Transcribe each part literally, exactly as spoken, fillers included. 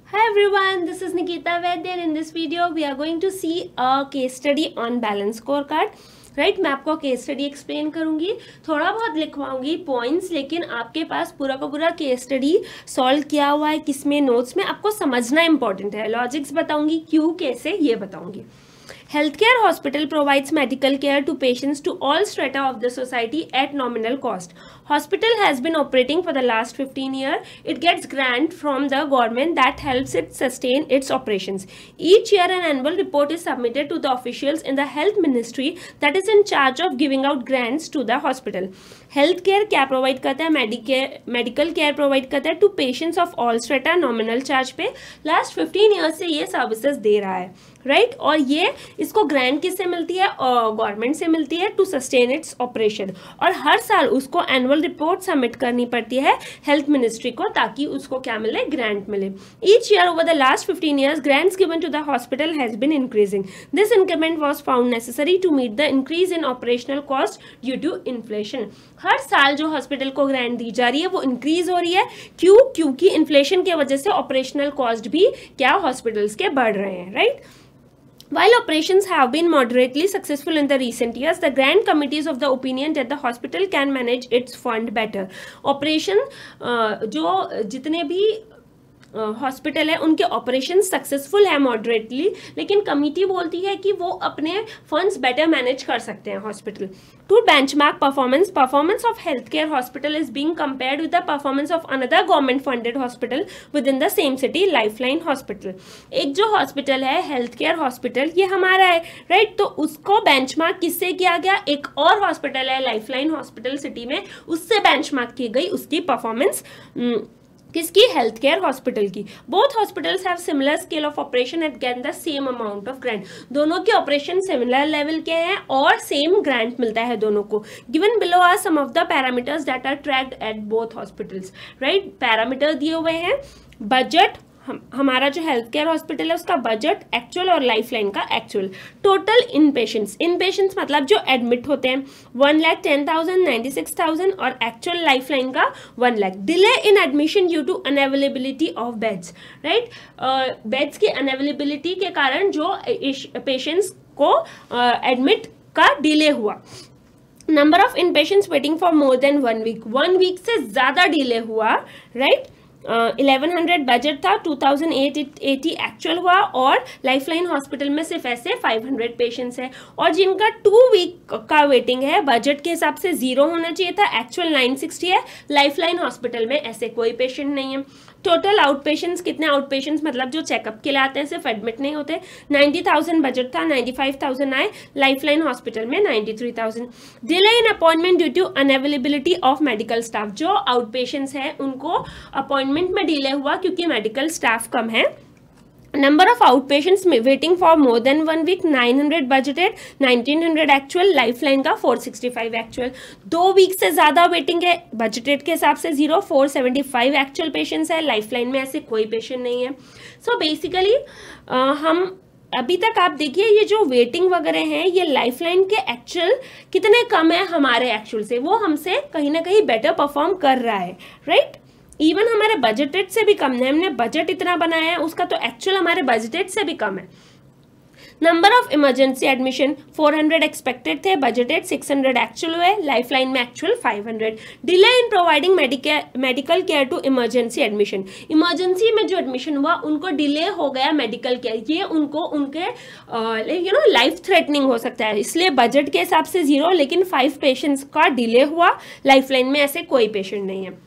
Hi everyone, this is Nikita Vaidya and in this video we are going to see a case study on balance scorecard. Right right, मैं आपको case study explain करूंगी, थोड़ा बहुत लिखवाऊंगी points, लेकिन आपके पास पूरा का पूरा केस स्टडी सॉल्व किया हुआ है किसमें, नोट्स में, आपको समझना इंपॉर्टेंट है. लॉजिक्स बताऊंगी, क्यों, कैसे, ये बताऊंगी. Healthcare hospital provides medical care to patients to all strata of the society at nominal cost. Hospital has been operating for the last fifteen years. It gets grant from the government that helps it sustain its operations. Each year an annual report is submitted to the officials in the health ministry that is in charge of giving out grants to the hospital. Health care क्या provide करता है? Medicare medical care provide करता है to patients of all strata nominal charge पे. Last fifteen years से ये services दे रहा है, राइट right? और ये इसको ग्रांट किससे मिलती है? गवर्नमेंट से मिलती है टू सस्टेन इट्स ऑपरेशन. और हर साल उसको एनुअल रिपोर्ट सबमिट करनी पड़ती है हेल्थ मिनिस्ट्री को, ताकि उसको क्या मिले? ग्रांट मिले. Each year over the last fifteen years grants given to the hospital has been increasing. This increment was found necessary to meet the increase in operational cost due to inflation. हर साल जो hospital को grant दी जा रही है वो increase हो रही है. क्यों? क्योंकि इन्फ्लेशन की वजह से ऑपरेशनल कॉस्ट भी क्या हॉस्पिटल्स के बढ़ रहे हैं, right right? While operations have been moderately successful in the recent years, the grant committees of the opinion that the hospital can manage its fund better. Operation uh, जो जितने भी hospital uh, है उनके operation successful है moderately, लेकिन committee बोलती है कि वो अपने फंड्स बेटर मैनेज कर सकते हैं hospital. To benchmark performance performance of health care hospital is being compared with the performance of another government funded hospital within the same city, Lifeline hospital. एक जो हॉस्पिटल है health care hospital, ये हमारा है, right right? तो उसको benchmark किससे किया गया? एक और हॉस्पिटल है लाइफलाइन हॉस्पिटल सिटी में, उससे बेंचमार्क की गई उसकी परफॉर्मेंस. किसकी? हेल्थ केयर हॉस्पिटल की. Both hospitals have similar scale of operation at get the same amount of grant. दोनों के ऑपरेशन सिमिलर लेवल के हैं और सेम ग्रांट मिलता है दोनों को. Given below are some of the parameters that are tracked at both hospitals, right. Parameter दिए हुए हैं. बजट, हम, हमारा जो हेल्थ केयर हॉस्पिटल है उसका बजट एक्चुअल और लाइफलाइन का actual. Total inpatients, inpatients मतलब जो एडमिट होते हैं one lakh ten thousand ninety six thousand और एक्चुअल लाइफलाइन का one lakh. Delay in admission due to unavailability of beds, right. Beds की अनअवेलेबिलिटी के कारण जो पेशेंट्स को एडमिट uh, का डिले हुआ. Number of inpatients waiting for more than one week, one week से ज्यादा डिले हुआ, राइट. इलेवन हंड्रेड बजट था, two thousand eight eighty actual हुआ, और लाइफलाइन हॉस्पिटल में सिर्फ ऐसे फाइव हंड्रेड पेशेंट्स हैं. और जिनका टू वीक का वेटिंग है, बजट के हिसाब से जीरो होना चाहिए था, एक्चुअल नाइन सिक्सटी है. लाइफलाइन हॉस्पिटल में ऐसे कोई पेशेंट नहीं है. टोटल आउट पेशेंट्स कितने? आउट पेशेंट्स मतलब जो चेकअप के लिए आते हैं, सिर्फ एडमिट नहीं होते. नाइन्टी थाउजेंड बजट था, नाइन्टी फाइव थाउजेंड आए. लाइफलाइन हॉस्पिटल में ninety three thousand. Delay in appointment due to unavailability of medical staff. जो आउट पेशेंट्स हैं उनको अपॉइंटमेंट में डिले हुआ क्योंकि मेडिकल स्टाफ कम है. नंबर ऑफ आउट पेशेंट्स में waiting for more than one week, nine hundred budgeted, nineteen hundred actual. Lifeline का फोर सिक्सटी फाइव एक्चुअल. दो वीक से ज्यादा वेटिंग है, बजटेड के हिसाब से zero, four seventy five actual patients है. लाइफलाइन में ऐसे कोई पेशेंट नहीं है. सो so बेसिकली हम अभी तक आप देखिए ये जो वेटिंग वगैरह हैं, ये लाइफलाइन के एक्चुअल कितने कम है हमारे एक्चुअल से, वो हमसे कहीं ना कहीं बेटर परफॉर्म कर रहा है, राइट right? इवन हमारे बजटेड से भी कम है. हमने बजट इतना बनाया है, उसका तो एक्चुअल हमारे बजटेड से भी कम है. Number of emergency admission four hundred expected थे, बजटेड सिक्स हंड्रेड एक्चुअल हुए. लाइफलाइन में actual five hundred. Delay in providing medical care to emergency admission. Emergency में जो एडमिशन हुआ उनको डिले हो गया मेडिकल केयर, ये उनको उनके यू नो लाइफ थ्रेटनिंग हो सकता है, इसलिए बजट के हिसाब से जीरो, लेकिन फाइव पेशेंट्स का डिले हुआ. लाइफलाइन में ऐसे कोई पेशेंट नहीं है.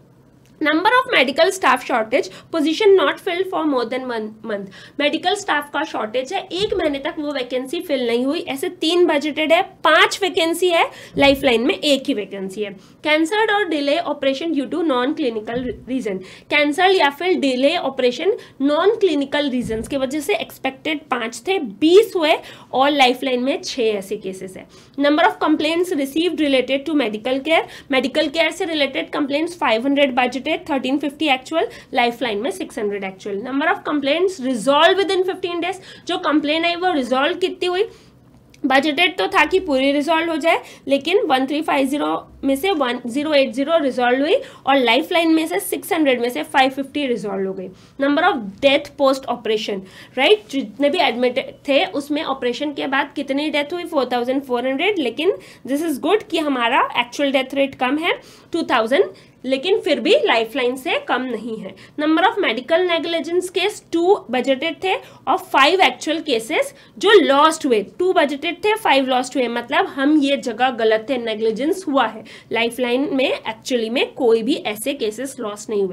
Number of medical staff shortage, position not filled for more than one month. Medical staff का शॉर्टेज है, एक महीने तक वो वैकेंसी फिल नहीं हुई. ऐसे तीन बजटेड है, पांच वैकेंसी है. लाइफलाइन में एक ही वैकेंसी है. कैंसर्ड और delay operation due to non clinical reason. Cancelled या फिर delay operation non clinical reason की वजह से एक्सपेक्टेड पांच थे, बीस हुए, और लाइफलाइन में छह ऐसे केसेस है. Number of complaints received related to medical care. Medical care से related complaints five hundred budgeted, thirteen fifty actual. Lifeline में six hundred actual. Number of complaints resolve within fifteen days. जो complain आई वो resolve कितनी हुई? Budgeted तो था कि पूरी रिजॉल्व हो जाए, लेकिन वन थ्री फाइव जीरो में से one zero eight zero resolve हुई और लाइफ लाइन में से सिक्स हंड्रेड में से फाइव फिफ्टी रिजॉल्व हो गई। Number of death post operation, right, जितने भी एडमिटेड थे उसमें ऑपरेशन के बाद कितनी डेथ हुई, फोर थाउजेंड फोर हंड्रेड, लेकिन दिस इज गुड कि हमारा एक्चुअल डेथ रेट कम है टू थाउजेंड, लेकिन फिर भी लाइफलाइन से कम नहीं है। Number of medical negligence case two budgeted थे और फाइव एक्चुअल केसेस जो लॉस्ट हुए, टू बजटेड थे फाइव लॉस्ट हुए, मतलब हम ये जगह गलत थे, नेग्लिजेंस हुआ है। लाइफलाइन में एक्चुअली में कोई भी ऐसे केसेस लॉस्ट नहीं हुए।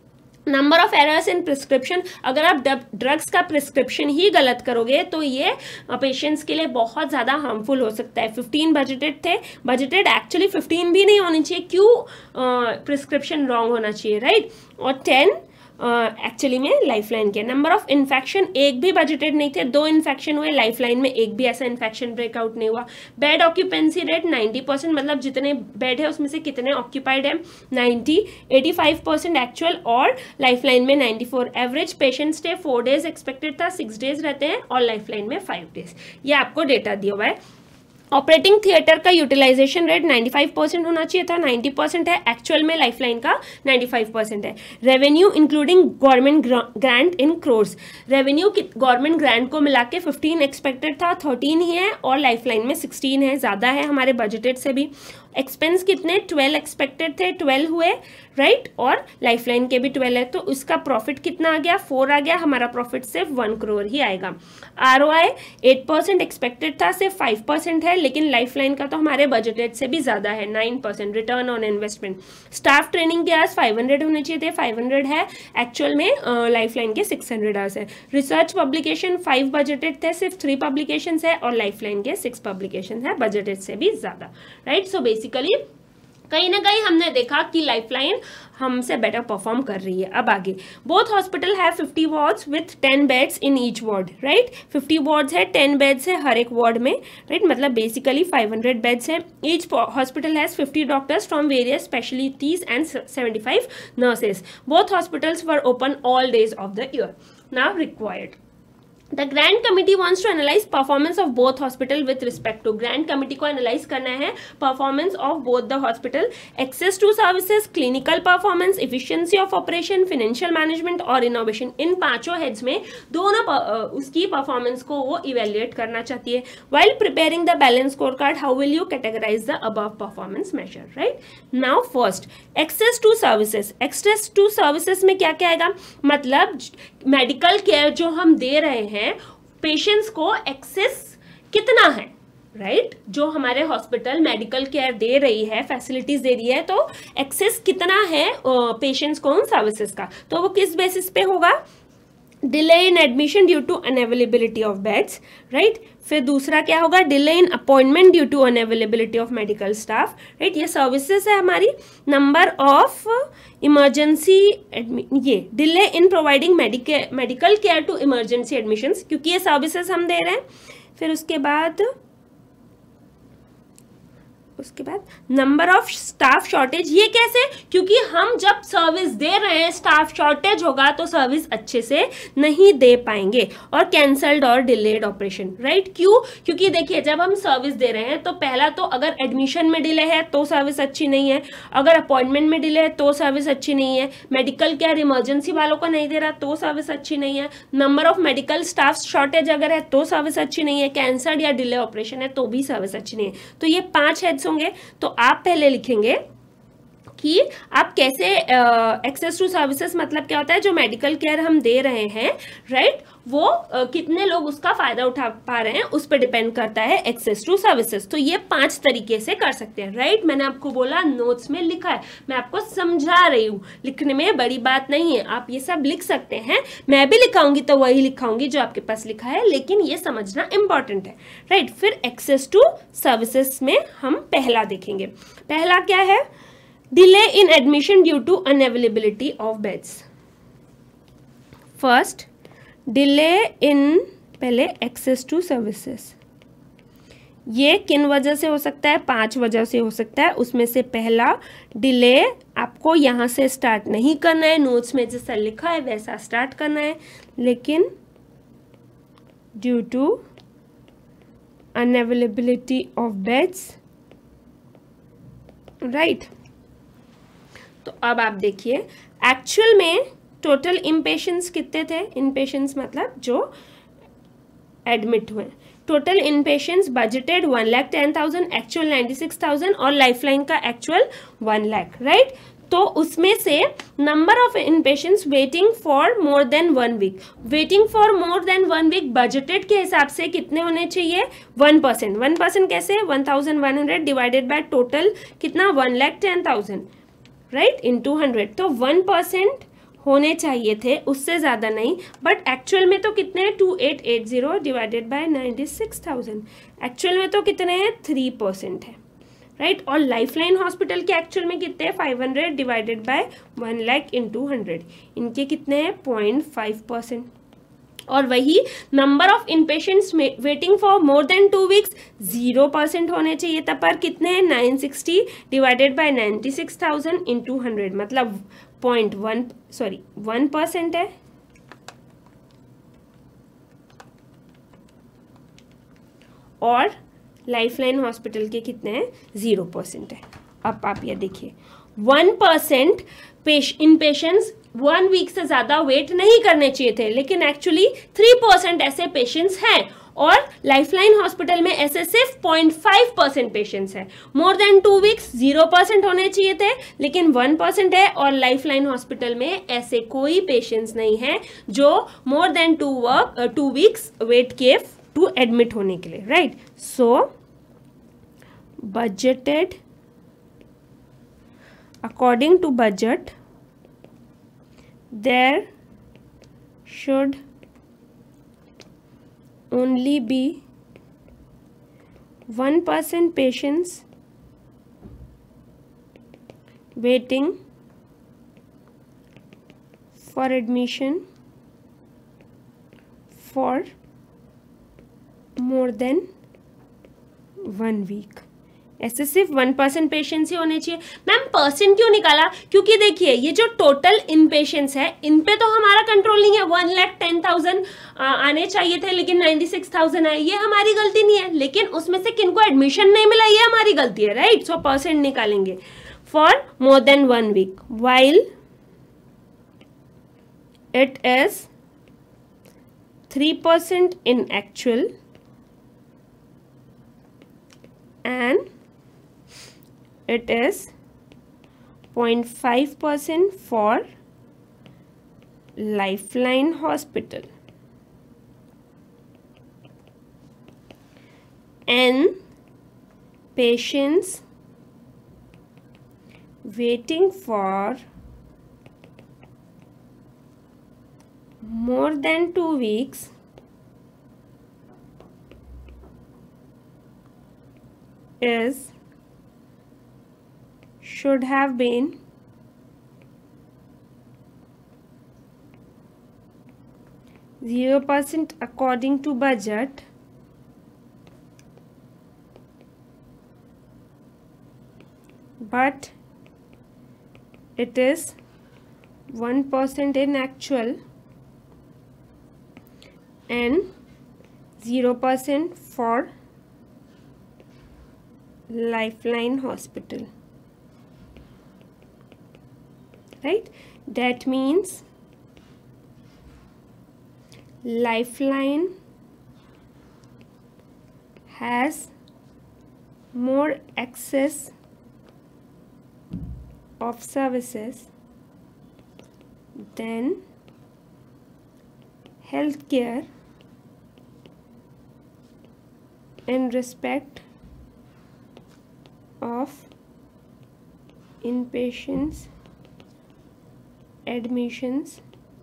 Number of errors in prescription, अगर आप ड्रग्स का प्रिस्क्रिप्शन ही गलत करोगे तो ये पेशेंट्स के लिए बहुत ज़्यादा हार्मफुल हो सकता है। फिफ्टीन बजटेड थे, बजटेड एक्चुअली फिफ्टीन भी नहीं होनी चाहिए, क्यों प्रिस्क्रिप्शन रॉन्ग होना चाहिए, राइट, और टेन एक्चुअली uh, में लाइफलाइन के। नंबर ऑफ इन्फेक्शन एक भी बजटेड नहीं थे, दो इन्फेक्शन हुए, लाइफलाइन में एक भी ऐसा इन्फेक्शन ब्रेकआउट नहीं हुआ। Bed occupancy rate ninety percent, मतलब जितने बेड है उसमें से कितने ऑक्यूपाइड है, ninety, eighty five percent actual और लाइफलाइन में ninety four. Average patient stay four days expected था, सिक्स डेज रहते हैं और लाइफलाइन में फाइव डेज। ये आपको डेटा दिया हुआ है। ऑपरेटिंग थिएटर का utilisation rate ninety five percent होना चाहिए था, नाइन्टी परसेंट है, एक्चुअल में लाइफलाइन का नाइन्टी फाइव परसेंट है। Revenue including government grant in crores, revenue government grant को मिला के फिफ्टीन एक्सपेक्टेड था, थर्टीन ही है और लाइफलाइन में सिक्सटीन है, ज़्यादा है हमारे बजटेड से भी। एक्सपेंस कितने, ट्वेल्व एक्सपेक्टेड थे, ट्वेल्व हुए, राइट, और लाइफलाइन के भी ट्वेल्व है, तो उसका प्रॉफिट कितना आ गया, फोर आ गया, हमारा प्रॉफिट सिर्फ वन करोड़ ही आएगा। आरओआई एट परसेंट एक्सपेक्टेड था, सिर्फ फाइव परसेंट है, लेकिन लाइफलाइन का तो हमारे बजटेड से भी ज़्यादा है, nine percent return on investment. Staff training के आवर्स फाइव हंड्रेड होने चाहिए थे, फाइव हंड्रेड है, एक्चुअल में लाइफलाइन uh, के सिक्स हंड्रेड आवर्स है। रिसर्च पब्लिकेशन फाइव बजटेड थे, सिर्फ थ्री पब्लिकेशन है और लाइफलाइन के सिक्स पब्लिकेशन है, बजटेड से भी ज़्यादा, राइट। सो बेसिकली कहीं ना कहीं हमने देखा कि लाइफलाइन हमसे बेटर परफॉर्म कर रही है। अब आगे, बोथ हॉस्पिटल है fifty wards with ten beds in each ward, right, fifty wards है, टेन बेड्स है हर एक वार्ड में, राइट, मतलब बेसिकली फाइव हंड्रेड बेड्स है। Each hospital has fifty doctors from various specialities and seventy five nurses. Both hospitals were open all days of the year. Now required, The grant committee wants to analyze performance of both hospital with respect to, grant committee को analyze करना है performance of both the hospital, access to services, clinical performance, efficiency of operation, financial management और innovation। इन पांचों heads में दोनों उसकी performance को वो evaluate करना चाहती है। While preparing the balance scorecard, how will you categorize the above performance measure, right? Now first, access to services, access to services में क्या क्या आएगा, मतलब मेडिकल केयर जो हम दे रहे हैं पेशेंट्स को एक्सेस कितना है, राइट right? जो हमारे हॉस्पिटल मेडिकल केयर दे रही है, फैसिलिटीज दे रही है, तो एक्सेस कितना है पेशेंट्स को उन सर्विसेज का, तो वो किस बेसिस पे होगा, delay in admission due to unavailability of beds, right. फिर दूसरा क्या होगा, delay in appointment due to unavailability of medical staff, right, ये सर्विसेज है हमारी। नंबर ऑफ इमरजेंसी ये delay in providing medical care to emergency admissions, क्योंकि ये सर्विसेज हम दे रहे हैं। फिर उसके बाद उसके बाद नंबर ऑफ स्टाफ शॉर्टेज, ये कैसे, क्योंकि हम जब सर्विस दे रहे हैं स्टाफ शॉर्टेज होगा तो सर्विस अच्छे से नहीं दे पाएंगे। और कैंसल्ड और डिलेड ऑपरेशन, राइट, क्यों, क्योंकि देखिए जब हम सर्विस दे रहे हैं तो पहला तो अगर एडमिशन में डिले है तो सर्विस अच्छी नहीं है, अगर अपॉइंटमेंट में डिले है तो सर्विस अच्छी नहीं है, मेडिकल केयर इमरजेंसी वालों को नहीं दे रहा तो सर्विस अच्छी नहीं है, number of medical staff shortage अगर है तो सर्विस अच्छी नहीं है, कैंसल्ड या डिले ऑपरेशन है तो भी सर्विस अच्छी नहीं है। तो ये पांच हेड्स होंगे, तो आप पहले लिखेंगे कि आप कैसे एक्सेस टू सर्विसेज मतलब क्या होता है, जो मेडिकल केयर हम दे रहे हैं, राइट, वो uh, कितने लोग उसका फायदा उठा पा रहे हैं उस पर डिपेंड करता है एक्सेस टू सर्विसेज। तो ये पांच तरीके से कर सकते हैं, राइट, मैंने आपको बोला नोट्स में लिखा है, मैं आपको समझा रही हूँ, लिखने में बड़ी बात नहीं है, आप ये सब लिख सकते हैं, मैं भी लिखाऊंगी तो वही लिखाऊंगी जो आपके पास लिखा है, लेकिन ये समझना इंपॉर्टेंट है, राइट। फिर एक्सेस टू सर्विसेज में हम पहला देखेंगे, पहला क्या है, delay in admission due to unavailability of beds. First, delay in, पहले एक्सेस टू सर्विसेज, ये किन वजह से हो सकता है, पांच वजह से हो सकता है। उसमें से पहला डिले आपको यहाँ से स्टार्ट नहीं करना है, नोट्स में जैसा लिखा है वैसा स्टार्ट करना है, लेकिन due to unavailability of beds right. तो अब आप देखिए एक्चुअल में टोटल इनपेशेंट्स कितने थे, इनपेशेंट्स मतलब जो एडमिट हुए, total inpatients budgeted one lakh ten thousand, actual ninety six thousand और लाइफलाइन का एक्चुअल वन लाख, राइट। तो उसमें से number of inpatients waiting for more than one week, waiting for more than one week budgeted के हिसाब से कितने होने चाहिए, वन परसेंट। वन परसेंट कैसे, one thousand one hundred divided by total कितना, one lakh ten thousand, right, into hundred. तो one percent होने चाहिए थे, उससे ज़्यादा नहीं, बट एक्चुअल में तो कितने हैं, two eight eight zero divided by ninety six thousand, actual में तो कितने हैं, थ्री परसेंट है, राइट। और लाइफलाइन हॉस्पिटल के एक्चुअल में कितने हैं, five hundred divided by one lakh into hundred, इनके कितने हैं, पॉइंट फाइव परसेंट। और वही number of inpatients waiting for more than two weeks zero percent होने चाहिए था, पर कितने हैं, nine sixty divided by ninety six thousand into hundred, मतलब point one sorry one percent है। और लाइफलाइन हॉस्पिटल के कितने हैं, जीरो परसेंट है। अब आप ये देखिए वन परसेंट पेश इन पेशेंट्स वन वीक से ज़्यादा वेट नहीं करने चाहिए थे, लेकिन एक्चुअली थ्री परसेंट ऐसे पेशेंट्स हैं, और लाइफलाइन हॉस्पिटल में ऐसे सिर्फ पॉइंट फाइव परसेंट पेशेंट्स हैं। More than two weeks zero percent होने चाहिए थे, लेकिन वन परसेंट है, और लाइफलाइन हॉस्पिटल में ऐसे कोई पेशेंट्स नहीं है जो more than two work two weeks wait किए टू एडमिट होने के लिए, right. So budgeted according to budget there should only be one percent patients waiting for admission for more than one week। ऐसे सिर्फ one percent patients ही होने चाहिए। Ma'am percent क्यों निकाला, क्योंकि देखिए ये जो टोटल इन पेशेंट्स है इन पे तो हमारा कंट्रोल नहीं है, वन लाख टेन थाउजेंड आने चाहिए थे लेकिन नाइन्टी सिक्स थाउजेंड आए, ये हमारी गलती नहीं है, लेकिन उसमें से किनको एडमिशन नहीं मिला ये हमारी गलती है, राइट। सो परसेंट निकालेंगे for more than one week, while it is three percent in actual and it is zero point five percent for Lifeline Hospital and patients waiting for more than two weeks is should have been zero percent according to budget, but it is one percent in actual and zero percent for Lifeline Hospital, right? That means Lifeline has more access of services than healthcare in respect of inpatients admissions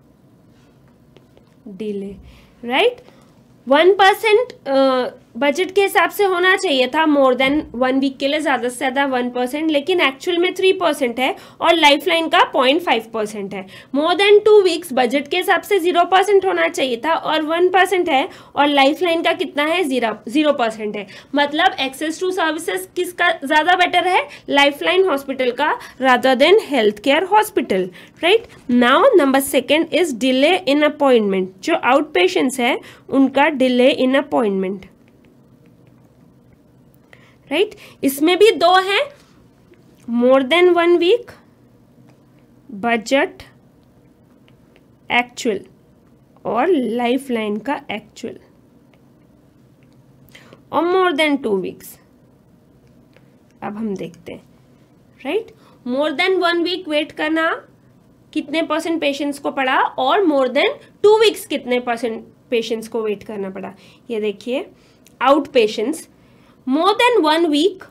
delay, right? One percent budget के हिसाब से होना चाहिए था मोर than one week के लिए ज़्यादा से ज़्यादा वन परसेंट, लेकिन एक्चुअल में थ्री परसेंट है और लाइफलाइन का पॉइंट फाइव परसेंट है। More than two weeks budget के हिसाब से जीरो परसेंट होना चाहिए था और वन परसेंट है, और लाइफलाइन का कितना है, जीरो जीरो परसेंट है। मतलब एक्सेस टू सर्विसेज किसका ज़्यादा बेटर है, लाइफलाइन हॉस्पिटल का rather than health care hospital, right. Now number second is delay in appointment. जो आउट पेशेंट्स है उनका डिले इन अपॉइंटमेंट, राइट। इसमें भी दो हैं, more than one week, budget actual और लाइफलाइन का एक्चुअल, और मोर देन टू वीक्स। अब हम देखते हैं, right, more than one week wait करना कितने परसेंट पेशेंट्स को पड़ा, और मोर देन टू वीक्स कितने परसेंट पेशेंट्स को वेट करना पड़ा। ये देखिए, outpatients more than one week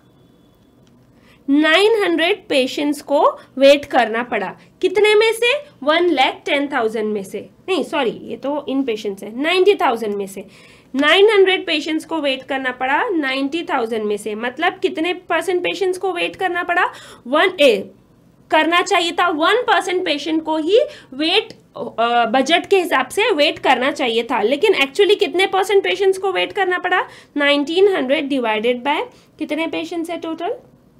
nine hundred patients को वेट करना पड़ा। कितने में से? वन लैख टेन थाउजेंड में से, नहीं सॉरी ये तो इन पेशेंट्स है, नाइन्टी थाउजेंड में से नाइन हंड्रेड पेशेंट्स को वेट करना पड़ा नाइन्टी थाउजेंड में से। मतलब कितने परसेंट पेशेंट्स को वेट करना पड़ा? वन ए करना चाहिए था, वन परसेंट पेशेंट को ही वेट बजट के हिसाब से वेट करना चाहिए था, लेकिन एक्चुअली कितने परसेंट पेशेंट्स को वेट करना पड़ा? नाइनटीन हंड्रेड डिवाइडेड बाय कितने पेशेंट्स है total?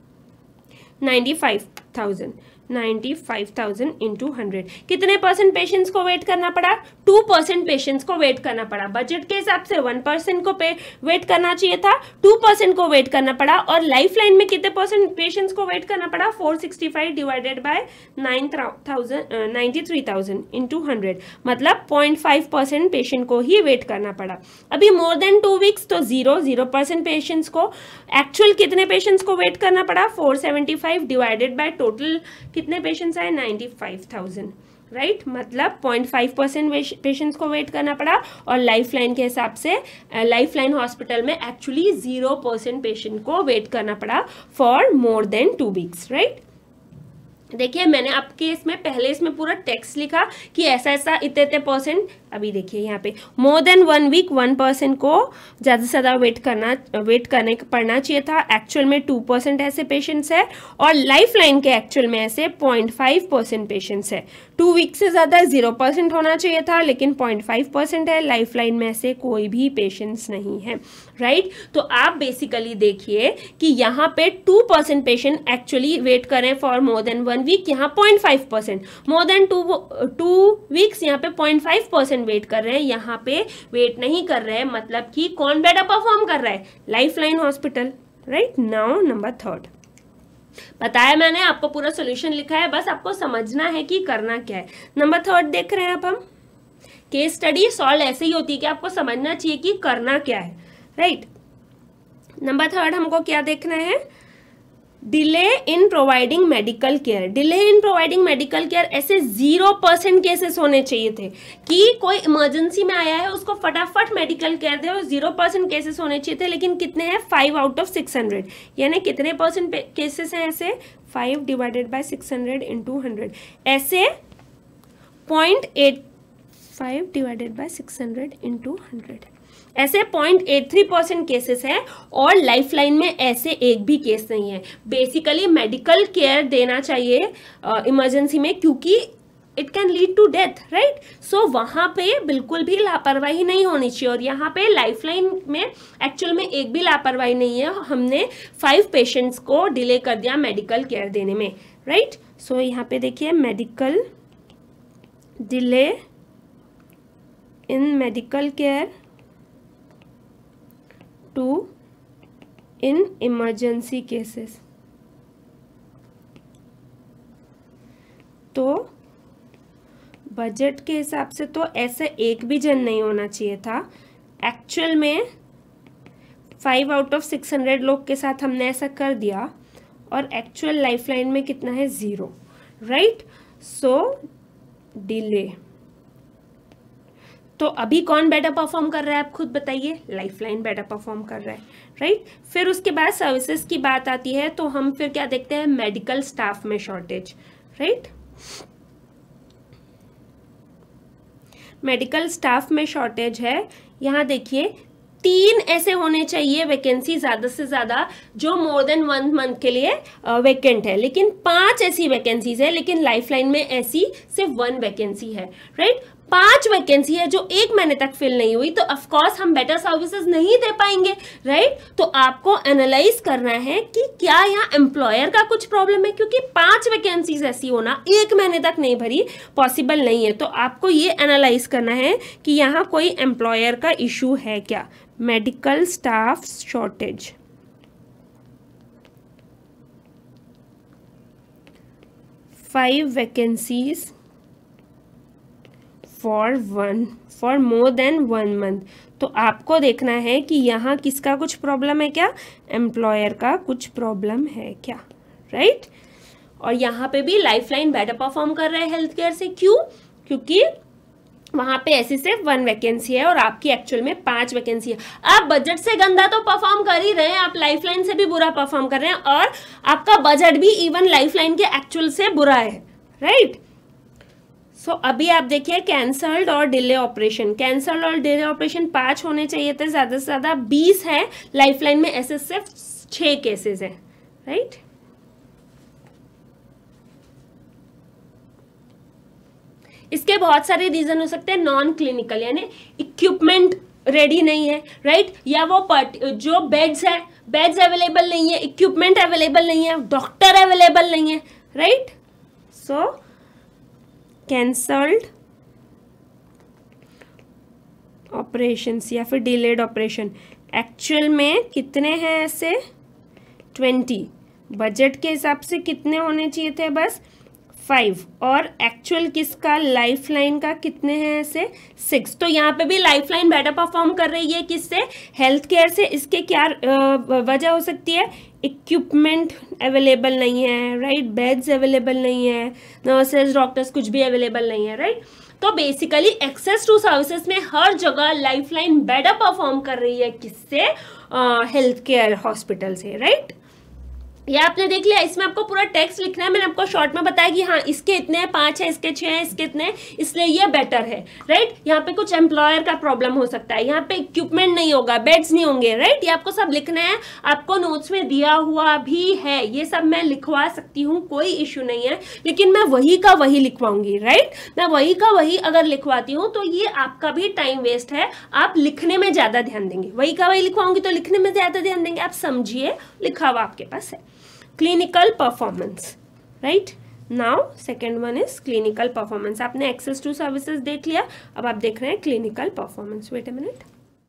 Ninety five thousand, ninety five thousand into hundred. कितने परसेंट पेशेंट्स को वेट करना पड़ा? टू परसेंट पेशेंट्स को वेट करना पड़ा। बजट के हिसाब से वन परसेंट को पे वेट करना चाहिए था, टू परसेंट को वेट करना पड़ा। और लाइफ लाइन में कितने परसेंट पेशेंट्स को वेट करना पड़ा? Four sixty five divided by nine thousand ninety three thousand into hundred, मतलब पॉइंट फाइव परसेंट पेशेंट को ही वेट करना पड़ा। अभी मोर देन टू वीक्स तो जीरो जीरो परसेंट पेशेंट्स को। एक्चुअल कितने पेशेंट्स को वेट करना पड़ा? Four seventy five divided by total कितने पेशेंट्स आए? नाइन्टी फाइव थाउजेंड, राइट, मतलब पॉइंट फाइव परसेंट पेशेंट्स को वेट करना पड़ा। और लाइफ लाइन के हिसाब से लाइफ लाइन हॉस्पिटल में एक्चुअली जीरो परसेंट पेशेंट को वेट करना पड़ा for more than two weeks, right. देखिए मैंने आपके इसमें पहले इसमें पूरा टेक्स्ट लिखा कि ऐसा ऐसा इतने इतने परसेंट। अभी देखिए यहाँ पे more than one week one percent को ज़्यादा से ज़्यादा वेट करना वेट करने पड़ना चाहिए था। एक्चुअल में टू परसेंट ऐसे पेशेंट्स है, और लाइफ लाइन के एक्चुअल में ऐसे पॉइंट फाइव परसेंट पेशेंट्स है। टू वीक से ज़्यादा जीरो परसेंट होना चाहिए था, लेकिन पॉइंट फाइव परसेंट है। लाइफ लाइन में ऐसे कोई भी पेशेंट्स नहीं है, राइट। तो आप बेसिकली देखिए कि यहाँ पे two percent patient actually wait करें for more than one week, यहाँ point five percent. More than two two weeks यहाँ पे पॉइंट फाइव परसेंट वेट कर रहे हैं, यहाँ पे वेट नहीं कर रहे हैं। मतलब कि कौन बेटर परफॉर्म कर रहा है? Life line hospital, right. Now number third, बताया मैंने आपको पूरा सॉल्यूशन लिखा है, बस आपको समझना है कि करना क्या है। नंबर थर्ड देख रहे हैं अब हम। केस स्टडी सॉल्व ऐसे ही होती है कि आपको समझना चाहिए कि करना क्या है, राइट। नंबर थर्ड हमको क्या देखना है? Delay in providing medical care. Delay in providing medical care ऐसे जीरो परसेंट केसेस होने चाहिए थे कि कोई इमरजेंसी में आया है उसको फटाफट मेडिकल केयर दे, और जीरो परसेंट केसेस होने चाहिए थे। लेकिन कितने हैं? Five out of six hundred, यानी कितने परसेंट केसेस हैं ऐसे? Five divided by six hundred into hundred, ऐसे point eight five divided by six hundred into hundred, ऐसे point eight three percent cases हैं। और लाइफ लाइन में ऐसे एक भी केस नहीं है। बेसिकली मेडिकल केयर देना चाहिए इमरजेंसी uh, में, क्योंकि it can lead to death, right. So वहाँ पे बिल्कुल भी लापरवाही नहीं होनी चाहिए। और यहाँ पे लाइफ लाइन में एक्चुअल में एक भी लापरवाही नहीं है। हमने फाइव पेशेंट्स को डिले कर दिया मेडिकल केयर देने में, राइट। सो so, यहाँ पे देखिए medical delay in medical care to in emergency cases. तो बजट के हिसाब से तो ऐसे एक भी जन नहीं होना चाहिए था। एक्चुअल में five out of six hundred लोग के साथ हमने ऐसा कर दिया, और एक्चुअल लाइफ लाइन में कितना है? Zero, right. सो डिले, तो अभी कौन बेटर परफॉर्म कर रहा है आप खुद बताइए? लाइफ लाइन बेटर परफॉर्म कर रहा है, राइट। फिर उसके बाद सर्विसेज की बात आती है, तो हम फिर क्या देखते हैं? मेडिकल स्टाफ में शॉर्टेज, राइट। मेडिकल स्टाफ में शॉर्टेज है। यहाँ देखिए तीन ऐसे होने चाहिए वैकेंसी ज़्यादा से ज़्यादा जो मोर देन वन मंथ के लिए वैकेंट है, लेकिन पांच ऐसी वैकेंसीज है, लेकिन लाइफलाइन में ऐसी सिर्फ वन वैकेंसी है, राइट। पांच वैकेंसी है जो एक महीने तक फिल नहीं हुई, तो ऑफ कोर्स हम बेटर सर्विसेज नहीं दे पाएंगे, राइट। तो आपको एनालाइज करना है कि क्या यहाँ एम्प्लॉयर का कुछ प्रॉब्लम है, क्योंकि पांच वैकेंसीज ऐसी होना एक महीने तक नहीं भरी पॉसिबल नहीं है। तो आपको ये एनालाइज करना है कि यहाँ कोई एम्प्लॉयर का इशू है क्या। Medical staff shortage, five vacancies for one for more than one month. तो आपको देखना है कि यहाँ किसका कुछ प्रॉब्लम है क्या, एम्प्लॉयर का कुछ प्रॉब्लम है क्या, राइट। और यहाँ पे भी लाइफलाइन बेटर परफॉर्म कर रहा है हेल्थ केयर से, क्यों, क्योंकि वहां पे ऐसी सिर्फ वन वैकेंसी है और आपकी एक्चुअल में पांच वैकेंसी है। आप बजट से गंदा तो परफॉर्म कर ही रहे हैं, आप लाइफलाइन से भी बुरा परफॉर्म कर रहे हैं और आपका बजट भी इवन लाइफलाइन के एक्चुअल से बुरा है, राइट। सो so, अभी आप देखिए कैंसल्ड और डिले ऑपरेशन, कैंसल्ड और डिले ऑपरेशन पांच होने चाहिए थे, ज्यादा से ज्यादा बीस है, लाइफलाइन में ऐसे सिर्फ छह केसेस है, राइट। इसके बहुत सारे रीजन हो सकते हैं, नॉन क्लिनिकल यानी इक्विपमेंट रेडी नहीं है, राइट, या वो पर्ट जो बेड्स है बेड्स अवेलेबल नहीं है, इक्विपमेंट अवेलेबल नहीं है, डॉक्टर अवेलेबल नहीं है, राइट। सो कैंसल्ड ऑपरेशंस या फिर डिलेड ऑपरेशन, एक्चुअल में कितने हैं ऐसे, ट्वेंटी, बजट के हिसाब से कितने होने चाहिए थे, बस फाइव, और एक्चुअल किसका, लाइफलाइन का कितने हैं ऐसे, सिक्स। तो यहाँ पे भी लाइफलाइन बेटर परफॉर्म कर रही है किससे, हेल्थ केयर से। इसके क्या वजह हो सकती है, इक्विपमेंट अवेलेबल नहीं है, राइट, बेड्स अवेलेबल नहीं है, नर्सेज डॉक्टर्स कुछ भी अवेलेबल नहीं है, राइट। तो बेसिकली एक्सेस टू सर्विसेज में हर जगह लाइफलाइन बेटर परफॉर्म कर रही है किससे, हेल्थ केयर हॉस्पिटल से, राइट। ये आपने देख लिया, इसमें आपको पूरा टेक्स्ट लिखना है, मैंने आपको शॉर्ट में बताया कि हाँ इसके इतने हैं, पांच है, इसके छह हैं, इसके इतने हैं, इसलिए ये बेटर है, राइट। यहाँ पे कुछ एम्प्लॉयर का प्रॉब्लम हो सकता है, यहाँ पे इक्विपमेंट नहीं होगा, बेड्स नहीं होंगे, राइट। ये आपको सब लिखना है, आपको नोट्स में दिया हुआ भी है, ये सब मैं लिखवा सकती हूँ, कोई इश्यू नहीं है, लेकिन मैं वही का वही लिखवाऊंगी, राइट। मैं वही का वही अगर लिखवाती हूँ तो ये आपका भी टाइम वेस्ट है, आप लिखने में ज्यादा ध्यान देंगे, वही का वही लिखवाऊंगी तो लिखने में ज्यादा ध्यान देंगे, आप समझिए, लिखा हुआ आपके पास है। Clinical performance, right. Now second one is clinical performance. आपने एक्सेस टू सर्विसेज देख लिया, अब आप देख रहे हैं clinical performance. Wait a minute,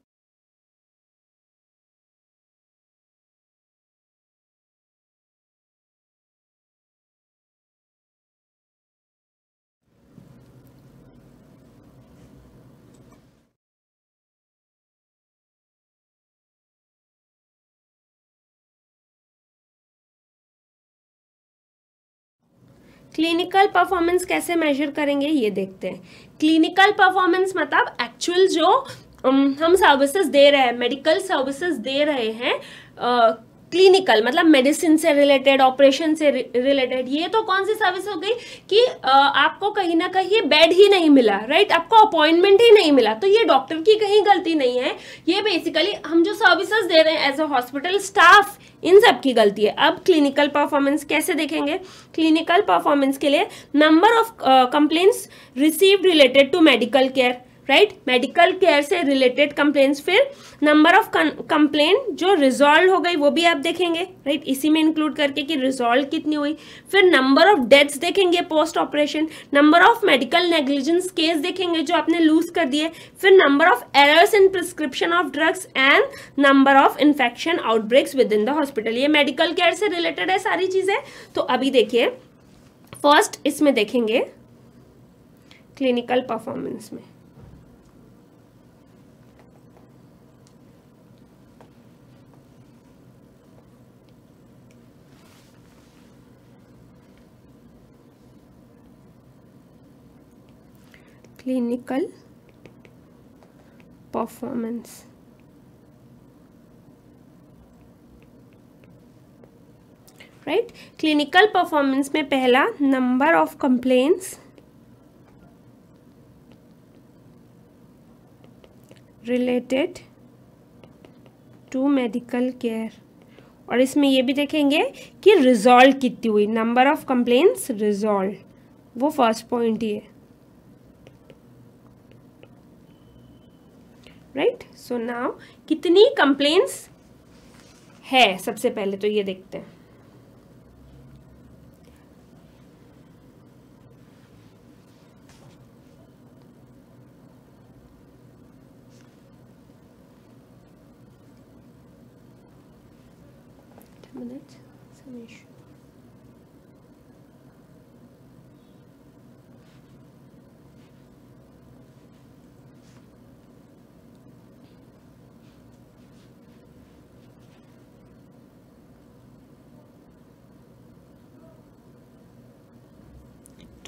clinical performance कैसे मेजर करेंगे ये देखते हैं। क्लिनिकल परफॉर्मेंस मतलब एक्चुअल जो um, हम सर्विसेज दे रहे हैं, मेडिकल सर्विसेज दे रहे हैं, क्लिनिकल uh, मतलब मेडिसिन से रिलेटेड, ऑपरेशन से रिलेटेड। ये तो कौन सी सर्विस हो गई कि uh, आपको कहीं ना कहीं बेड ही नहीं मिला, राइट, आपको अपॉइंटमेंट ही नहीं मिला, तो ये डॉक्टर की कहीं गलती नहीं है, ये बेसिकली हम जो सर्विसेज दे रहे हैं एज अ हॉस्पिटल स्टाफ, इन सब की गलती है। अब क्लिनिकल परफॉर्मेंस कैसे देखेंगे, क्लिनिकल परफॉर्मेंस के लिए number of complaints received related to medical care, right, medical care से रिलेटेड कंप्लेंट्स, फिर नंबर ऑफ कंप्लेंट जो रिजॉल्व हो गई वो भी आप देखेंगे, राइट, इसी में इंक्लूड करके कि रिजॉल्व कितनी हुई, फिर नंबर ऑफ डेथ्स देखेंगे post operation, number of medical negligence case देखेंगे जो आपने लूज कर दिए, फिर number of errors in prescription of drugs and number of infection outbreaks within the hospital. ये मेडिकल केयर से रिलेटेड है सारी चीजें। तो अभी देखिए फर्स्ट इसमें देखेंगे क्लिनिकल परफॉर्मेंस में, clinical performance, right. Clinical performance में पहला number of complaints related to medical care, और इसमें ये भी देखेंगे कि रिजॉल्व कितनी हुई, नंबर ऑफ कंप्लेंट्स रिजॉल्व, वो फर्स्ट पॉइंट ही है, राइट। सो नाउ कितनी कंप्लेंट्स है, सबसे पहले तो ये देखते हैं। minutes summation.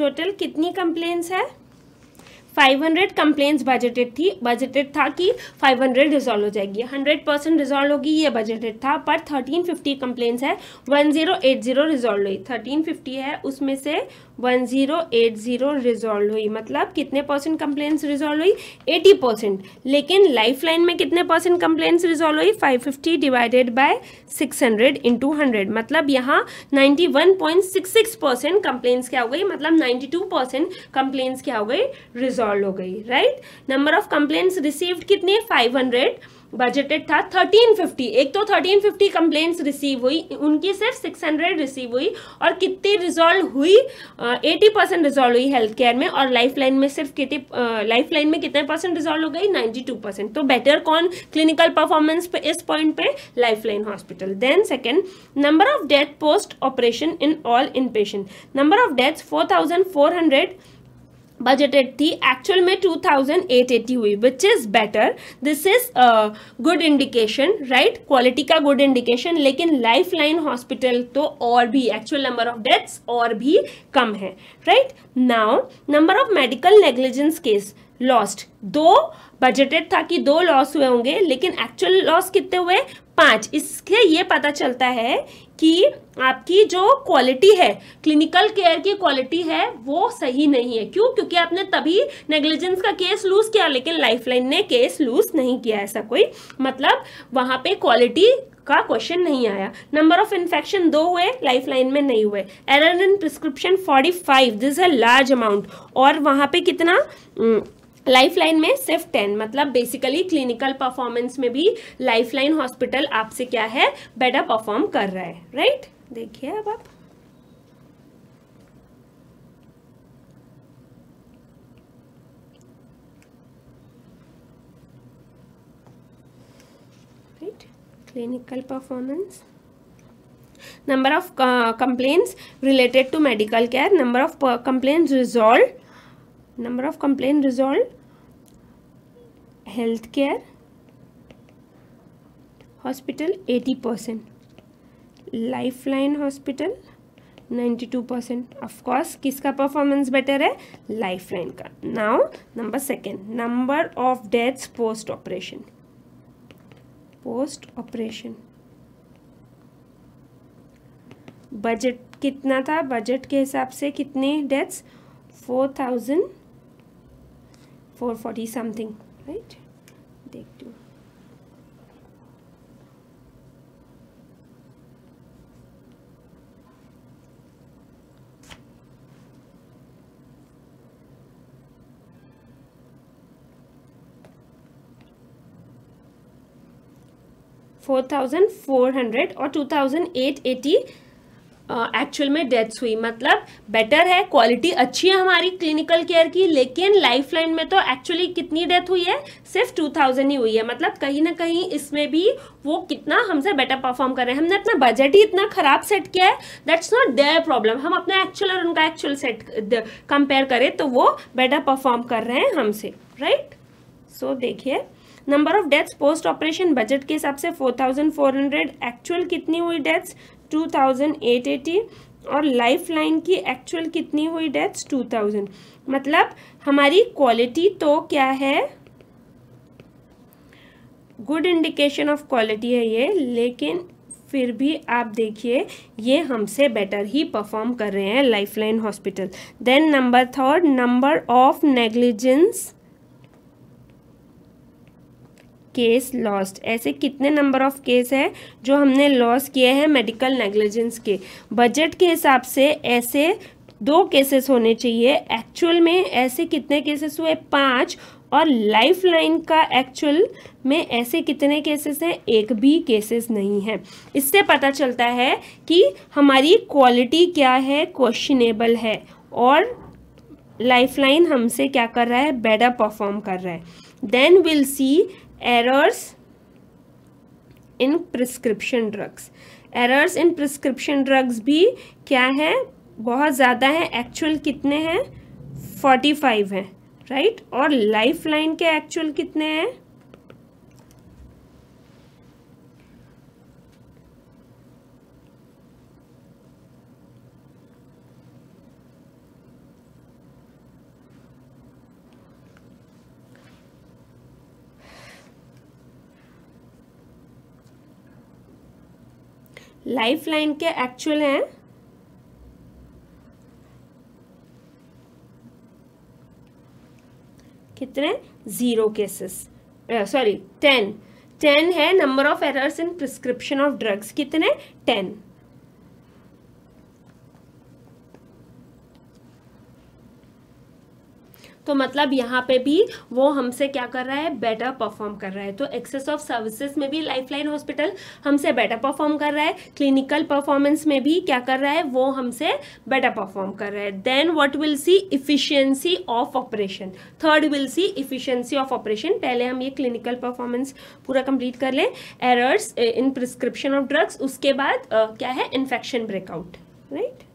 टोटल कितनी कंप्लेंट्स है? फाइव हंड्रेड कंप्लेंट्स बजटेड थी, बजटेड था कि फाइव हंड्रेड रिजॉल्व हो जाएगी, हंड्रेड परसेंट रिजॉल्व होगी, ये बजटेड था, पर थर्टीन फिफ्टी कंप्लेंट्स है, one zero eight zero resolve हुई, थर्टीन फिफ्टी है उसमें से one zero eight zero resolve हुई, मतलब कितने परसेंट कंप्लेंट्स रिजॉल्व हुई? Eighty percent. लेकिन लाइफलाइन में कितने परसेंट कंप्लेंट्स रिजॉल्व हुई? Five fifty divided by six hundred into hundred, मतलब यहाँ ninety one point six six percent complaints क्या हो गई, मतलब नाइन्टी टू परसेंट कंप्लेंट्स क्या हो गई? रिजॉल्व हो गई, right. Number of complaints received कितने? फाइव हंड्रेड, बजटेड था थर्टीन फिफ्टी, एक तो थर्टीन फिफ्टी कंप्लेंट्स रिसीव हुई, उनकी सिर्फ सिक्स हंड्रेड रिसीव हुई, और कितनी रिजॉल्व हुई? एटी परसेंट रिजॉल्व हुई हेल्थ केयर में, और लाइफ लाइन में सिर्फ कितनी, लाइफ लाइन में कितने परसेंट रिजॉल्व हो गई? Ninety two percent. तो बेटर कौन क्लिनिकल परफॉर्मेंस पे इस पॉइंट पे? Life line hospital. Then second, number of death post operation in all inpatient, number of deaths four thousand four hundred budgeted थी, actual में two thousand eight eighty हुई, which is better, this is good indication, right, quality का good indication. लेकिन life line hospital तो और भी actual number of deaths और भी कम है, right. Now number of medical negligence case lost, दो बजटेड था कि दो लॉस हुए होंगे, लेकिन एक्चुअल लॉस कितने हुए? पांच। इससे ये पता चलता है कि आपकी जो क्वालिटी है, क्लिनिकल केयर की क्वालिटी है, वो सही नहीं है। क्यों? क्योंकि आपने तभी नेग्लिजेंस का केस लूज किया, लेकिन लाइफलाइन ने केस लूज नहीं किया, ऐसा कोई मतलब वहां पे क्वालिटी का क्वेश्चन नहीं आया। नंबर ऑफ इन्फेक्शन दो हुए, लाइफलाइन में नहीं हुए। Error in prescription forty five, this is a large amount, और वहां पे कितना? लाइफलाइन में सिर्फ टेन, मतलब बेसिकली क्लिनिकल परफॉर्मेंस में भी लाइफलाइन हॉस्पिटल आपसे क्या है? बेटर परफॉर्म कर रहा है, राइट। देखिए अब आप right, clinical performance, number of uh, complaints related to medical care, number of uh, complaints resolved, number of complaints resolved health care hospital eighty percent, lifeline hospital ninety-two percent। of course किसका performance better है? Lifeline का। Now number second, number of deaths post operation, post operation budget कितना था? Budget के हिसाब से कितने deaths? Four thousand four forty something, right. देखती हूँ, फोर थाउजेंड फोर हंड्रेड और two thousand eight eighty actual में डेथ्स हुई, मतलब बेटर है, क्वालिटी अच्छी है हमारी क्लिनिकल केयर की। लेकिन लाइफलाइन में तो एक्चुअली कितनी डेथ हुई है? सिर्फ टू थाउजेंड ही हुई है, मतलब कहीं ना कहीं इसमें भी वो कितना हमसे बेटर परफॉर्म कर रहे हैं। हमने अपना बजट ही इतना खराब सेट किया है, दैट्स नॉट देयर प्रॉब्लम। हम अपना एक्चुअल और उनका एक्चुअल सेट कंपेयर करें तो वो बेटर परफॉर्म कर रहे हैं हमसे, राइट। सो देखिए, number of deaths post operation budget के हिसाब से four thousand four hundred, actual कितनी हुई deaths? Two thousand eight eighty, और लाइफलाइन की एक्चुअल कितनी हुई डेथ्स? Two thousand. मतलब हमारी क्वालिटी तो क्या है? गुड इंडिकेशन ऑफ क्वालिटी है ये, लेकिन फिर भी आप देखिए ये हमसे बेटर ही परफॉर्म कर रहे हैं Lifeline hospital. Then number third, number of negligence case lost, ऐसे कितने नंबर ऑफ केस है जो हमने लॉस किए हैं मेडिकल नेग्लिजेंस के? बजट के हिसाब से ऐसे दो केसेस होने चाहिए, एक्चुअल में ऐसे कितने केसेस हुए? पाँच, और लाइफलाइन का एक्चुअल में ऐसे कितने केसेस हैं? एक भी केसेस नहीं है। इससे पता चलता है कि हमारी क्वालिटी क्या है? क्वेश्चनेबल है, और लाइफलाइन हमसे क्या कर रहा है? बेटर परफॉर्म कर रहा है। Then will see errors in prescription drugs, errors in prescription drugs भी क्या है? बहुत ज़्यादा है, एक्चुअल कितने हैं? फोर्टी फाइव है, राइट। और लाइफलाइन के एक्चुअल कितने हैं? लाइफ लाइन के एक्चुअल हैं कितने, zero cases, sorry ten, ten है number of errors in prescription of drugs, कितने, टेन। तो मतलब यहाँ पे भी वो हमसे क्या कर रहा है, बेटर परफॉर्म कर रहा है। तो एक्सेस ऑफ सर्विसेज में भी लाइफलाइन हॉस्पिटल हमसे बेटर परफॉर्म कर रहा है, क्लिनिकल परफॉर्मेंस में भी क्या कर रहा है, वो हमसे बेटर परफॉर्म कर रहा है। Then what will see, efficiency of operation, third will see efficiency of operation. पहले हम ये क्लिनिकल परफॉर्मेंस पूरा कंप्लीट कर लें, errors in prescription of drugs, उसके बाद uh, क्या है, infection breakout, right.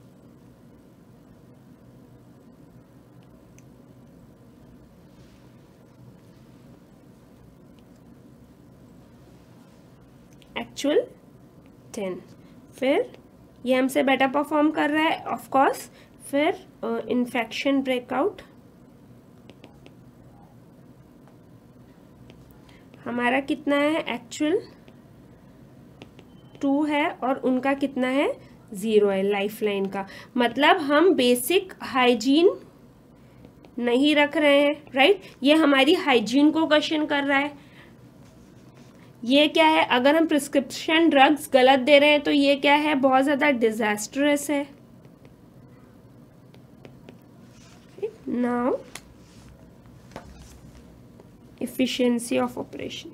Actual ten, फिर ये हमसे बेटर परफॉर्म कर रहा है ऑफ कोर्स, फिर इन्फेक्शन ब्रेकआउट हमारा कितना है, एक्चुअल टू है और उनका कितना है, जीरो है लाइफलाइन का। मतलब हम बेसिक हाइजीन नहीं रख रहे हैं, राइट। ये हमारी हाइजीन को क्वेश्चन कर रहा है। ये क्या है, अगर हम प्रिस्क्रिप्शन ड्रग्स गलत दे रहे हैं तो ये क्या है, बहुत ज़्यादा डिजास्टरस है। Now efficiency of operation,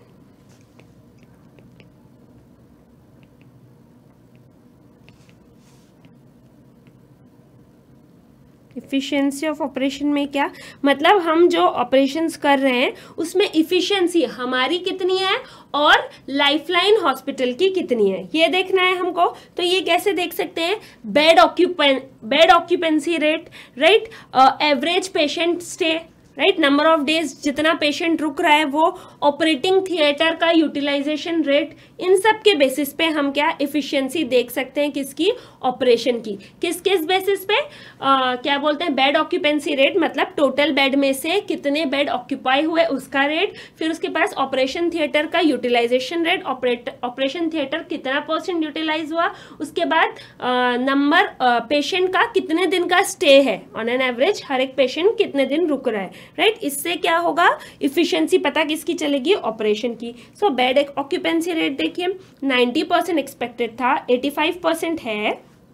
efficiency of operation में क्या मतलब, हम जो ऑपरेशंस कर रहे हैं उसमें इफिशियंसी हमारी कितनी है और लाइफलाइन हॉस्पिटल की कितनी है, ये देखना है हमको। तो ये कैसे देख सकते हैं, bed occupancy bed occupancy rate, right, average patient stay, right, number of days जितना पेशेंट रुक रहा है वो, ऑपरेटिंग थिएटर का यूटिलाइजेशन रेट, इन सब के बेसिस पे हम क्या इफिशियंसी देख सकते हैं, किसकी, ऑपरेशन की। किस किस बेसिस पे, आ, क्या बोलते हैं, बेड ऑक्यूपेंसी रेट, मतलब टोटल बेड में से कितने बेड ऑक्यूपाई हुए उसका रेट, फिर उसके पास ऑपरेशन थिएटर का utilisation rate, operate operation theatre कितना परसेंट यूटिलाइज हुआ, उसके बाद नंबर पेशेंट का कितने दिन का स्टे है, ऑन एन एवरेज हर एक पेशेंट कितने दिन रुक रहा है, राइट। इससे क्या होगा, इफिशियंसी पता किसकी चलेगी, ऑपरेशन की। सो बेड ऑक्यूपेंसी रेट देखिए नाइंटी परसेंट एक्सपेक्टेड था, एटी फाइव परसेंट है,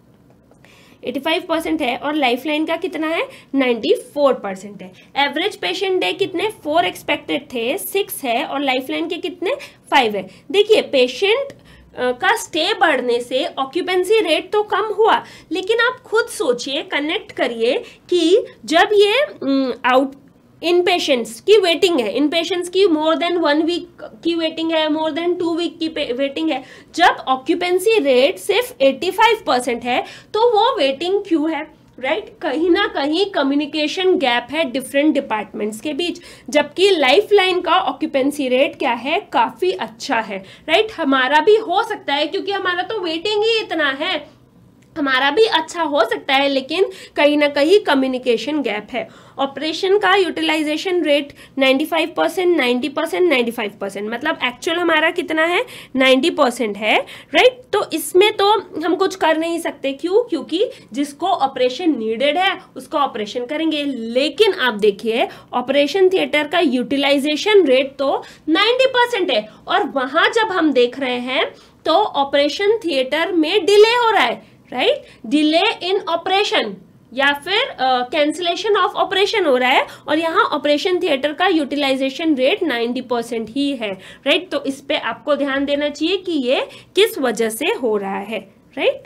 एटी फाइव परसेंट है, और लाइफलाइन का कितना है, नाइंटी फोर परसेंट है। एवरेज पेशेंट डे कितने, फोर एक्सपेक्टेड थे, सिक्स है, और लाइफलाइन के कितने, फाइव है। देखिए पेशेंट का स्टे बढ़ने से ऑक्यूपेंसी रेट तो कम हुआ, लेकिन आप खुद सोचिए, कनेक्ट करिए कि जब ये आउट इन पेशेंट्स की वेटिंग है, इन पेशेंट्स की मोर देन वन वीक की वेटिंग है, मोर देन टू वीक की वेटिंग है, जब ऑक्यूपेंसी रेट सिर्फ एटी फाइव परसेंट है तो वो वेटिंग क्यों है, राइट right? कहीं ना कहीं कम्युनिकेशन गैप है डिफरेंट डिपार्टमेंट्स के बीच, जबकि लाइफलाइन का ऑक्यूपेंसी रेट क्या है, काफी अच्छा है, राइट right? हमारा भी हो सकता है क्योंकि हमारा तो वेटिंग ही इतना है, हमारा भी अच्छा हो सकता है, लेकिन कहीं ना कहीं कम्युनिकेशन गैप है। ऑपरेशन का utilisation rate ninety five percent, ninety percent, ninety five percent, मतलब एक्चुअल हमारा कितना है, नाइंटी परसेंट है, राइट। तो इसमें तो हम कुछ कर नहीं सकते, क्यों, क्योंकि जिसको ऑपरेशन नीडेड है उसको ऑपरेशन करेंगे। लेकिन आप देखिए ऑपरेशन थिएटर का यूटिलाइजेशन रेट तो नाइंटी परसेंट है, और वहां जब हम देख रहे हैं तो ऑपरेशन थिएटर में डिले हो रहा है, राइट, डिले इन ऑपरेशन या फिर कैंसिलेशन ऑफ ऑपरेशन हो रहा है, और यहाँ ऑपरेशन थिएटर का यूटिलाइजेशन रेट नाइंटी परसेंट ही है, राइट। तो इस पे आपको ध्यान देना चाहिए कि ये किस वजह से हो रहा है, right.